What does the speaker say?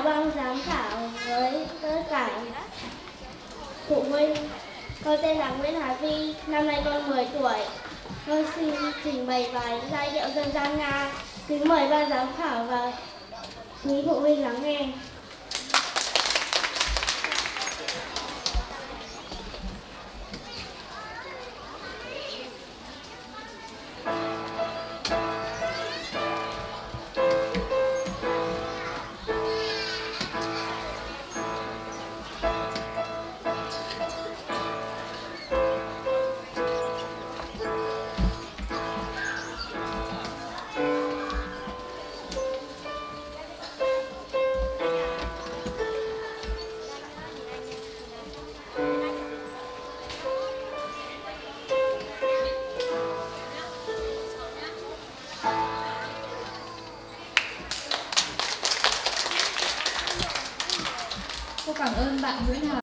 chào ban giám khảo với tất cả phụ huynh. Con tên là Nguyễn Hà Vi, năm nay con 10 tuổi. Con xin trình bày bài giai điệu dân gian Nga. Kính mời ban giám khảo và quý phụ huynh lắng nghe. Cô cảm ơn bạn Nguyễn Hà.